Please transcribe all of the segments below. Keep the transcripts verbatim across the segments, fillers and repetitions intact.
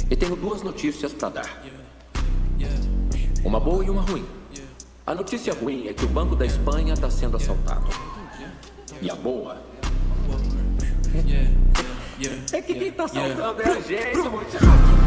E tenho duas notícias para dar. Uma boa e uma ruim. A notícia ruim é que o Banco da Espanha está sendo assaltado. E a boa é que quem está assaltando é a gente, muito.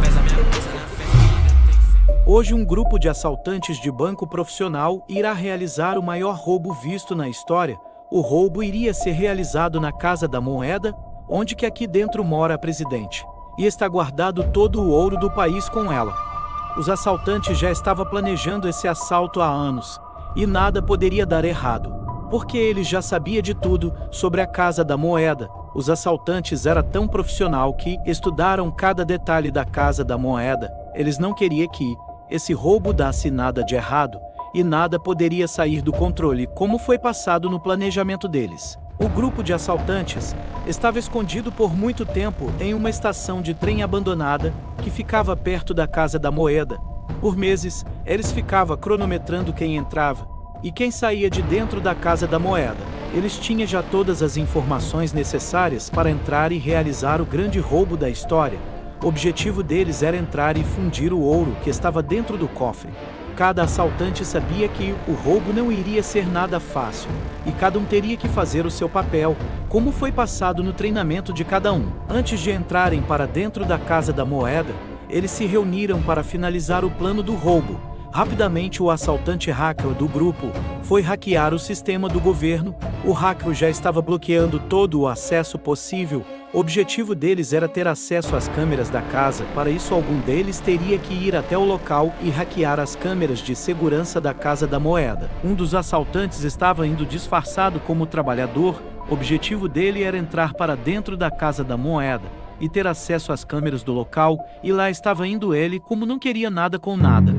Hoje um grupo de assaltantes de banco profissional irá realizar o maior roubo visto na história. O roubo iria ser realizado na Casa da Moeda, onde que aqui dentro mora a presidente. E está guardado todo o ouro do país com ela. Os assaltantes já estavam planejando esse assalto há anos, e nada poderia dar errado, porque eles já sabiam de tudo sobre a Casa da Moeda. Os assaltantes eram tão profissional que estudaram cada detalhe da Casa da Moeda. Eles não queriam que esse roubo desse nada de errado, e nada poderia sair do controle como foi passado no planejamento deles. O grupo de assaltantes estava escondido por muito tempo em uma estação de trem abandonada que ficava perto da Casa da Moeda. Por meses, eles ficavam cronometrando quem entrava e quem saía de dentro da Casa da Moeda. Eles tinham já todas as informações necessárias para entrar e realizar o grande roubo da história. O objetivo deles era entrar e fundir o ouro que estava dentro do cofre. Cada assaltante sabia que o roubo não iria ser nada fácil, e cada um teria que fazer o seu papel, como foi passado no treinamento de cada um. Antes de entrarem para dentro da Casa da Moeda, eles se reuniram para finalizar o plano do roubo. Rapidamente o assaltante hacker do grupo foi hackear o sistema do governo. O hacker já estava bloqueando todo o acesso possível. O objetivo deles era ter acesso às câmeras da casa. Para isso, algum deles teria que ir até o local e hackear as câmeras de segurança da Casa da Moeda. Um dos assaltantes estava indo disfarçado como trabalhador. O objetivo dele era entrar para dentro da Casa da Moeda e ter acesso às câmeras do local, e lá estava indo ele como não queria nada com nada.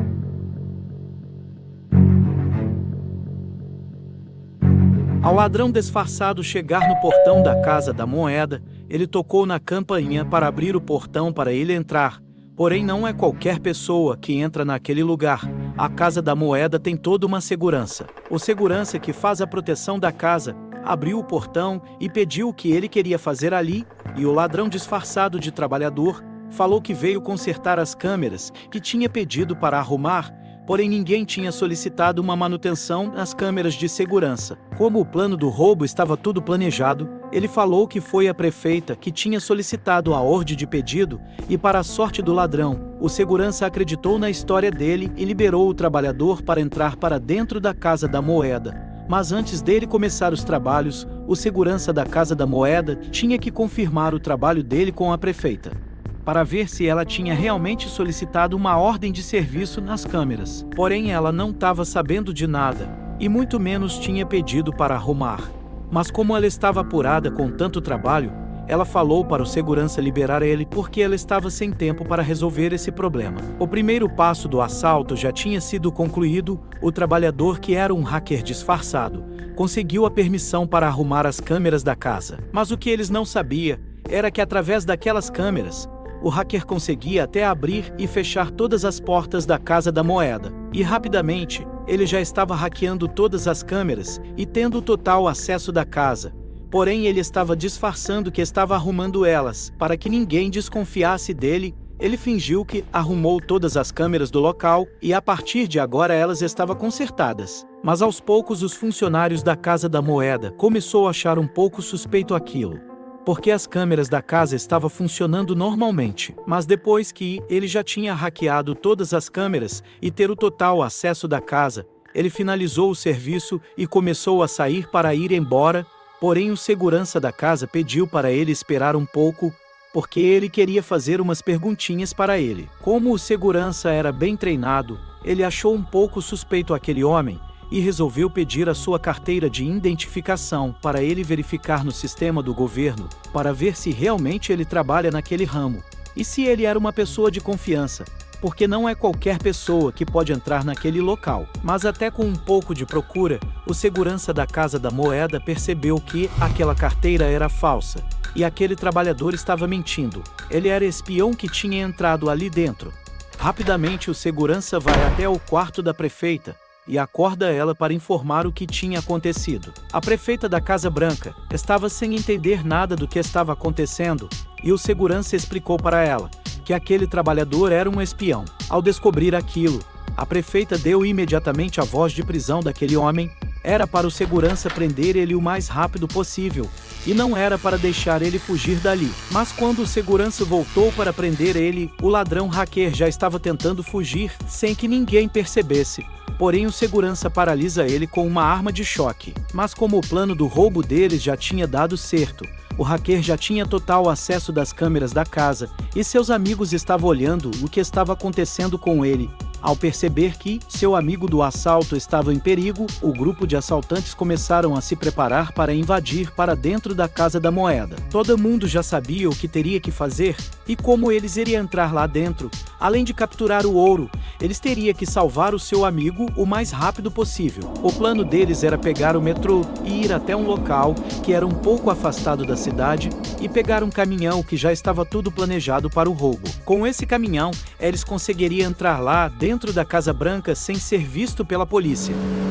Ao ladrão disfarçado chegar no portão da Casa da Moeda, ele tocou na campainha para abrir o portão para ele entrar. Porém, não é qualquer pessoa que entra naquele lugar. A Casa da Moeda tem toda uma segurança. O segurança que faz a proteção da casa abriu o portão e pediu o que ele queria fazer ali, e o ladrão disfarçado de trabalhador falou que veio consertar as câmeras que tinha pedido para arrumar. Porém, ninguém tinha solicitado uma manutenção nas câmeras de segurança. Como o plano do roubo estava tudo planejado, ele falou que foi a prefeita que tinha solicitado a ordem de pedido, e para a sorte do ladrão, o segurança acreditou na história dele e liberou o trabalhador para entrar para dentro da Casa da Moeda. Mas antes dele começar os trabalhos, o segurança da Casa da Moeda tinha que confirmar o trabalho dele com a prefeita, para ver se ela tinha realmente solicitado uma ordem de serviço nas câmeras. Porém, ela não estava sabendo de nada, e muito menos tinha pedido para arrumar. Mas como ela estava apurada com tanto trabalho, ela falou para o segurança liberar ele porque ela estava sem tempo para resolver esse problema. O primeiro passo do assalto já tinha sido concluído. O trabalhador, que era um hacker disfarçado, conseguiu a permissão para arrumar as câmeras da casa. Mas o que eles não sabiam era que através daquelas câmeras, o hacker conseguia até abrir e fechar todas as portas da Casa da Moeda. E rapidamente, ele já estava hackeando todas as câmeras e tendo total acesso da casa. Porém, ele estava disfarçando que estava arrumando elas, para que ninguém desconfiasse dele. Ele fingiu que arrumou todas as câmeras do local e a partir de agora elas estavam consertadas. Mas aos poucos os funcionários da Casa da Moeda começou a achar um pouco suspeito aquilo, porque as câmeras da casa estavam funcionando normalmente. Mas depois que ele já tinha hackeado todas as câmeras e ter o total acesso da casa, ele finalizou o serviço e começou a sair para ir embora. Porém, o segurança da casa pediu para ele esperar um pouco, porque ele queria fazer umas perguntinhas para ele. Como o segurança era bem treinado, ele achou um pouco suspeito aquele homem e resolveu pedir a sua carteira de identificação para ele verificar no sistema do governo, para ver se realmente ele trabalha naquele ramo, e se ele era uma pessoa de confiança, porque não é qualquer pessoa que pode entrar naquele local. Mas até com um pouco de procura, o segurança da Casa da Moeda percebeu que aquela carteira era falsa, e aquele trabalhador estava mentindo. Ele era espião que tinha entrado ali dentro. Rapidamente o segurança vai até o quarto da prefeita e acorda ela para informar o que tinha acontecido. A prefeita da Casa Branca estava sem entender nada do que estava acontecendo, e o segurança explicou para ela que aquele trabalhador era um espião. Ao descobrir aquilo, a prefeita deu imediatamente a voz de prisão daquele homem. Era para o segurança prender ele o mais rápido possível, e não era para deixar ele fugir dali. Mas quando o segurança voltou para prender ele, o ladrão hacker já estava tentando fugir sem que ninguém percebesse. Porém, o segurança paralisa ele com uma arma de choque. Mas como o plano do roubo deles já tinha dado certo, o hacker já tinha total acesso das câmeras da casa, e seus amigos estavam olhando o que estava acontecendo com ele. Ao perceber que seu amigo do assalto estava em perigo, o grupo de assaltantes começaram a se preparar para invadir para dentro da Casa da Moeda. Todo mundo já sabia o que teria que fazer e como eles iriam entrar lá dentro. Além de capturar o ouro, eles teriam que salvar o seu amigo o mais rápido possível. O plano deles era pegar o metrô e ir até um local que era um pouco afastado da cidade e pegar um caminhão que já estava tudo planejado para o roubo. Com esse caminhão, eles conseguiriam entrar lá dentro dentro da Casa Branca sem ser visto pela polícia.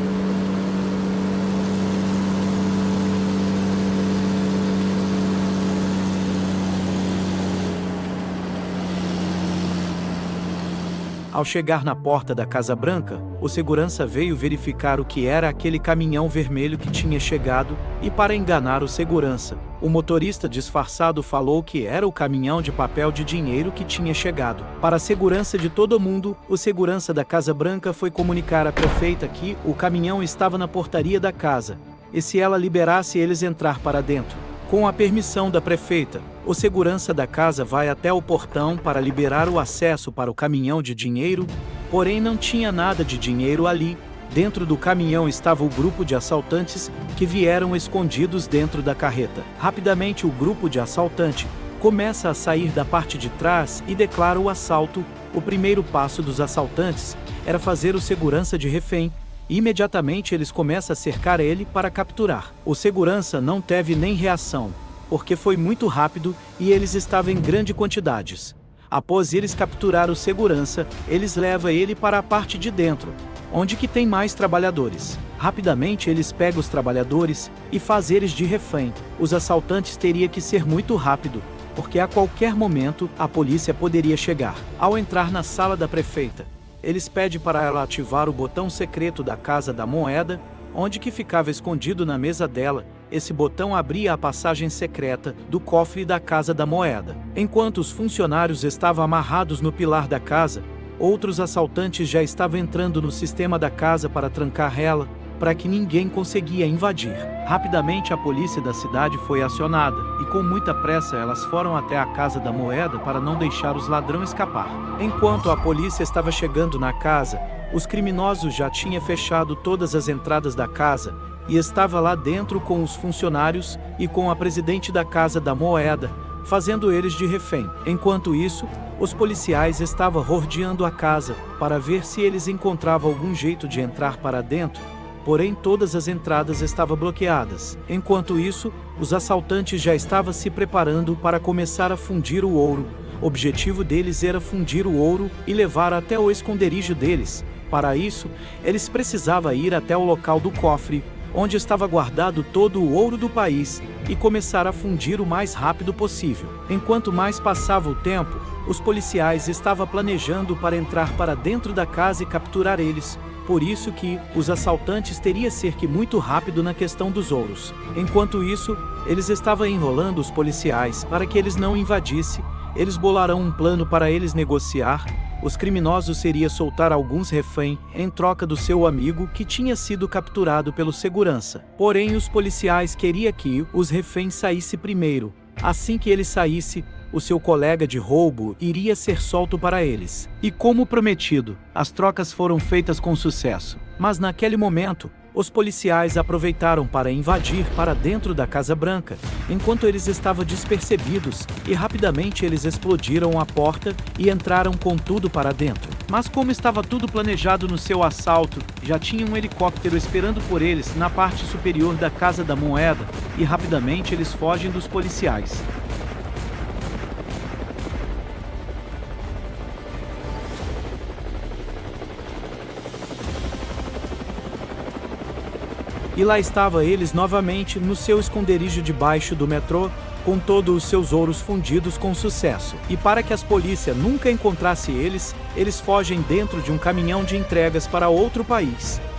Ao chegar na porta da Casa Branca, o segurança veio verificar o que era aquele caminhão vermelho que tinha chegado, e para enganar o segurança, o motorista disfarçado falou que era o caminhão de papel de dinheiro que tinha chegado. Para a segurança de todo mundo, o segurança da Casa Branca foi comunicar à prefeita que o caminhão estava na portaria da casa, e se ela liberasse eles entrar para dentro. Com a permissão da prefeita, o segurança da casa vai até o portão para liberar o acesso para o caminhão de dinheiro, porém não tinha nada de dinheiro ali. Dentro do caminhão estava o grupo de assaltantes que vieram escondidos dentro da carreta. Rapidamente o grupo de assaltante começa a sair da parte de trás e declara o assalto. O primeiro passo dos assaltantes era fazer o segurança de refém. Imediatamente eles começam a cercar ele para capturar. O segurança não teve nem reação, porque foi muito rápido e eles estavam em grandes quantidades. Após eles capturar o segurança, eles levam ele para a parte de dentro, onde que tem mais trabalhadores. Rapidamente eles pegam os trabalhadores e fazem eles de refém. Os assaltantes teriam que ser muito rápido, porque a qualquer momento a polícia poderia chegar. Ao entrar na sala da prefeita, eles pedem para ela ativar o botão secreto da Casa da Moeda, onde que ficava escondido na mesa dela. Esse botão abria a passagem secreta do cofre da Casa da Moeda. Enquanto os funcionários estavam amarrados no pilar da casa, outros assaltantes já estavam entrando no sistema da casa para trancar ela, para que ninguém conseguia invadir. Rapidamente a polícia da cidade foi acionada, e com muita pressa elas foram até a Casa da Moeda para não deixar os ladrões escapar. Enquanto a polícia estava chegando na casa, os criminosos já tinham fechado todas as entradas da casa, e estava lá dentro com os funcionários e com a presidente da Casa da Moeda, fazendo eles de refém. Enquanto isso, os policiais estavam rodeando a casa para ver se eles encontravam algum jeito de entrar para dentro, porém todas as entradas estavam bloqueadas. Enquanto isso, os assaltantes já estavam se preparando para começar a fundir o ouro. O objetivo deles era fundir o ouro e levar até o esconderijo deles. Para isso, eles precisavam ir até o local do cofre, onde estava guardado todo o ouro do país, e começar a fundir o mais rápido possível. Enquanto mais passava o tempo, os policiais estavam planejando para entrar para dentro da casa e capturar eles. Por isso que os assaltantes teriam ser que muito rápido na questão dos ouros. Enquanto isso, eles estavam enrolando os policiais para que eles não invadissem. Eles bolaram um plano para eles negociar. Os criminosos seriam soltar alguns reféns em troca do seu amigo que tinha sido capturado pelo segurança. Porém, os policiais queriam que os reféns saíssem primeiro. Assim que ele saísse, o seu colega de roubo iria ser solto para eles. E como prometido, as trocas foram feitas com sucesso. Mas naquele momento, os policiais aproveitaram para invadir para dentro da Casa Branca, enquanto eles estavam despercebidos, e rapidamente eles explodiram a porta e entraram com tudo para dentro. Mas como estava tudo planejado no seu assalto, já tinha um helicóptero esperando por eles na parte superior da Casa da Moeda, e rapidamente eles fogem dos policiais. E lá estava eles novamente no seu esconderijo debaixo do metrô, com todos os seus ouros fundidos com sucesso. E para que as polícias nunca encontrassem eles, eles fogem dentro de um caminhão de entregas para outro país.